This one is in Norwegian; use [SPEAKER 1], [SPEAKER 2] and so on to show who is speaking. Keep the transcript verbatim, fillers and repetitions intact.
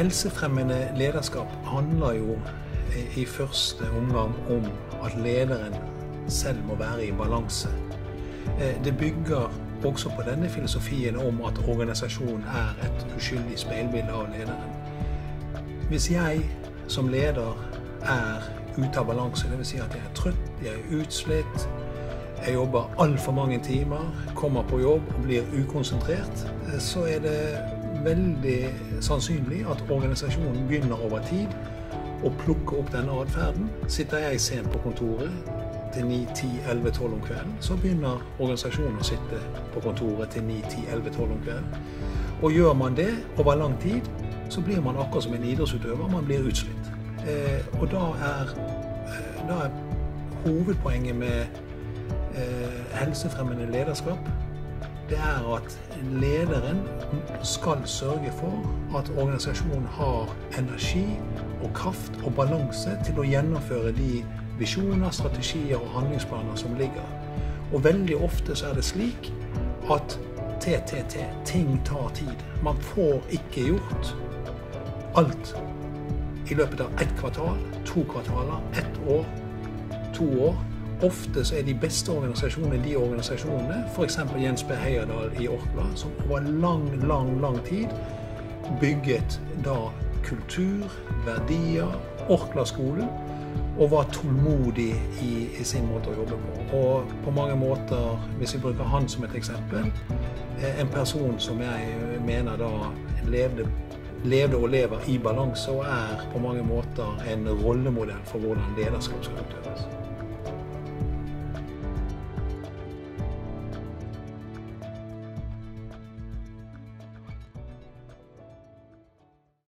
[SPEAKER 1] helsefremmende lederskap handler jo i første omgang om at lederen selv må være i balanse. Det bygger også på denne filosofien om at organisasjonen er et uskyldig speilbilde av lederen. Hvis jeg som leder er ute av balanse, det vil si at jeg er trøtt, jeg er utslitt, jeg jobber alt for mange timer, kommer på jobb og blir ukonsentrert, så er det veldig sannsynlig at organisasjonen begynner over tid å plukke opp denne adferden. Sitter jeg sent på kontoret til ni, ti, elleve, tolv om kvelden, så begynner organisasjonen å sitte på kontoret til ni, ti, elleve, tolv om kvelden. Og gjør man det over lang tid, så blir man akkurat som en idrettsutøver, man blir utslitt. Eh, og da er, da er hovedpoenget med eh, helsefremmende lederskap, det er at lederen skal sørge for at organisasjonen har energi og kraft og balanse til å gjennomføre de visjoner, strategier og handlingsplaner som ligger. Og veldig ofte så er det slik at T T T, ting tar tid. Man får ikke gjort alt i løpet av ett kvartal, to kvartaler, ett år, to år. Ofte så er de beste organisasjonene de organisasjonene, for eksempel Jens B. Heyerdahl i Orkla, som over lang, lang, lang tid bygget da kultur, verdier, Orkla-skolen, og var tålmodig i, i sin måte å jobbe på. Og på mange måter, hvis vi bruker han som et eksempel, en person som jeg mener da levde, levde og lever i balanse, og er på mange måter en rollemodell for hvordan lederskap skal utøves.